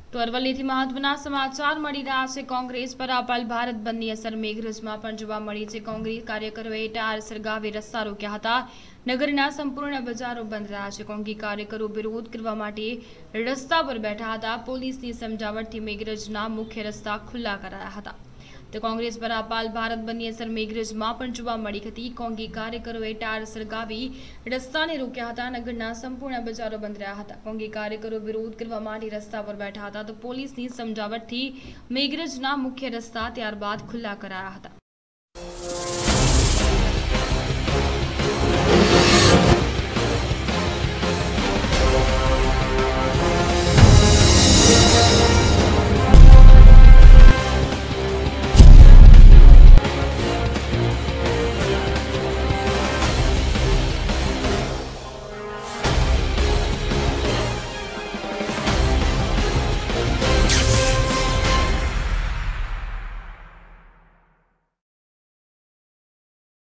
તો અરવલ્લીથી મહત્વના સમાચાર મળી રહ્યા છે। કોંગ્રેસ પર અપાયેલ ભારત બંધની અસર મેઘરજમાં પણ જોવા મળી છે। કોંગ્રેસ કાર્યકરોએ ટાયર સળગાવી રસ્તા રોક્યા હતા। નગરના સંપૂર્ણ બજારો બંધ રહ્યા છે। કોંગ્રેસ કાર્યકરો વિરોધ કરવા માટે રસ્તા પર બેઠા હતા। પોલીસની સમજાવટથી મેઘરજના મુખ્ય રસ્તા ખુલ્લા કરાયા હતા। તો કોંગ્રેસ પર અપાયેલ ભારત બંધની અસર મેઘરજમાં પણ જોવા મળી હતી। કોંગ્રેસ કાર્યકરોએ ટાયર સળગાવી રસ્તાને રોક્યા હતા। નગરના સંપૂર્ણ બજારો બંધ રહ્યા હતા। કોંગ્રેસ કાર્યકરો વિરોધ કરવા માટે રસ્તા પર બેઠા હતા। તો પોલીસની સમજાવટથી મેઘરજના મુખ્ય રસ્તા ત્યારબાદ ખુલ્લા કરાયા હતા।